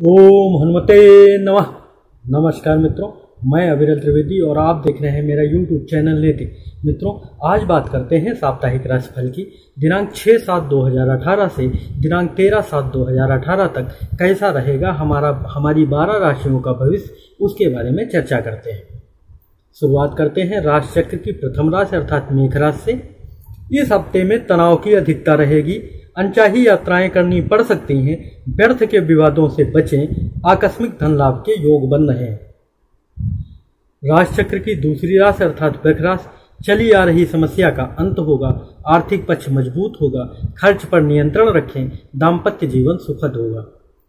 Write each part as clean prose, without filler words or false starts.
ओम हनुमते नमः। नमस्कार मित्रों, मैं अविरल त्रिवेदी और आप देख रहे हैं मेरा YouTube चैनल नीति। मित्रों, आज बात करते हैं साप्ताहिक राशिफल की। दिनांक 6/7/2018 से दिनांक 13/7/2018 तक कैसा रहेगा हमारी 12 राशियों का भविष्य, उसके बारे में चर्चा करते हैं। शुरुआत करते हैं राशि चक्र की प्रथम राशि अर्थात मेष राशि से। इस हफ्ते में तनाव की अधिकता रहेगी, अनचाही यात्राएं करनी पड़ सकती हैं, व्यर्थ के विवादों से बचें, आकस्मिक धन लाभ के योग बन रहे हैं। राशि चक्र की दूसरी राशि अर्थात वृश्चिक राशि, चली आ रही समस्या का अंत होगा, आर्थिक पक्ष मजबूत होगा, खर्च पर नियंत्रण रखें, दाम्पत्य जीवन सुखद होगा।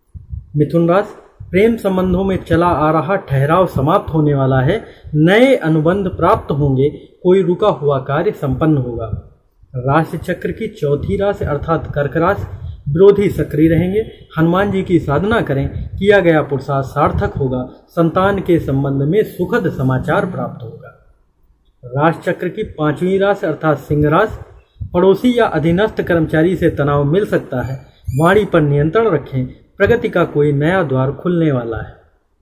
मिथुन राशि, प्रेम संबंधों में चला आ रहा ठहराव समाप्त होने वाला है, नए अनुबंध प्राप्त होंगे, कोई रुका हुआ कार्य संपन्न होगा। राशि चक्र की चौथी राशि अर्थात कर्क राशि, विरोधी सक्रिय रहेंगे, हनुमान जी की साधना करें, किया गया पुरुषार्थ सार्थक होगा, संतान के संबंध में सुखद समाचार प्राप्त होगा। राशि चक्र की पांचवी राशि अर्थात सिंह राशि, पड़ोसी या अधीनस्थ कर्मचारी से तनाव मिल सकता है, वाणी पर नियंत्रण रखें, प्रगति का कोई नया द्वार खुलने वाला है।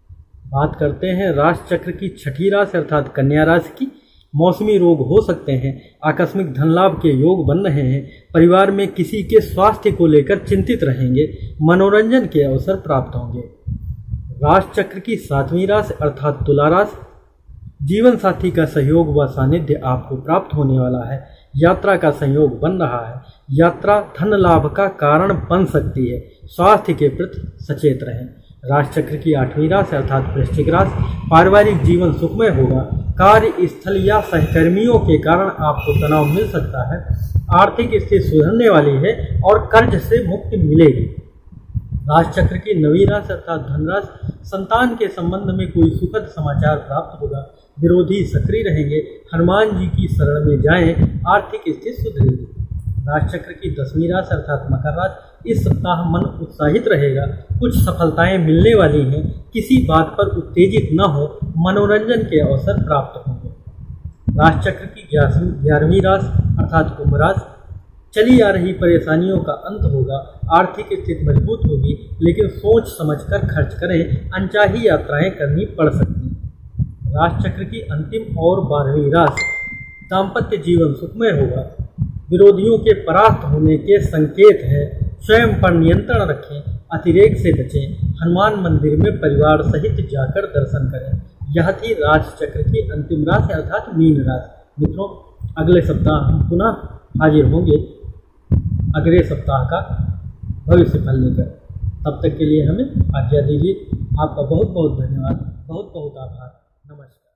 बात करते हैं राशि चक्र की छठी राशि अर्थात कन्या राशि की। मौसमी रोग हो सकते हैं, आकस्मिक धन लाभ के योग बन रहे हैं, परिवार में किसी के स्वास्थ्य को लेकर चिंतित रहेंगे, मनोरंजन के अवसर प्राप्त होंगे। राशि चक्र की सातवीं राशि अर्थात तुला राशि, जीवन साथी का सहयोग व सानिध्य आपको प्राप्त होने वाला है, यात्रा का संयोग बन रहा है, यात्रा धन लाभ का कारण बन सकती है, स्वास्थ्य के प्रति सचेत रहें। राशि चक्र की आठवीं राशि अर्थात वृश्चिक राशि, पारिवारिक जीवन सुखमय होगा, कार्य स्थल या सहकर्मियों के कारण आपको तनाव मिल सकता है, आर्थिक स्थिति सुधरने वाली है और कर्ज से मुक्ति मिलेगी। राशि चक्र की नवीं राशि अर्थात धन राशि, संतान के संबंध में कोई सुखद समाचार प्राप्त होगा, विरोधी सक्रिय रहेंगे, हनुमान जी की शरण में जाएं, आर्थिक स्थिति सुधरेगी। राशि चक्र की 10वीं राशि अर्थात मकर राशि, इस सप्ताह मन उत्साहित रहेगा, कुछ सफलताएं मिलने वाली हैं, किसी बात पर उत्तेजित न हो, मनोरंजन के अवसर प्राप्त होंगे। राशि चक्र की 11वीं राशि अर्थात कुंभ राशि, चली आ रही परेशानियों का अंत होगा, आर्थिक स्थिति मजबूत होगी, लेकिन सोच समझकर खर्च करें, अनचाही यात्राएं करनी पड़ सकती हैं। राशि चक्र की अंतिम और 12वीं राशि, दाम्पत्य जीवन सुखमय होगा, विरोधियों के परास्त होने के संकेत है, स्वयं पर नियंत्रण रखें, अतिरेक से बचें, हनुमान मंदिर में परिवार सहित जाकर दर्शन करें। यह थी राशि चक्र की अंतिम राशि अर्थात मीन राशि। मित्रों, अगले सप्ताह हम पुनः हाजिर होंगे अगले सप्ताह का भविष्य फल लेकर। तब तक के लिए हमें आज्ञा दीजिए। आपका बहुत बहुत धन्यवाद, बहुत बहुत आभार। नमस्कार।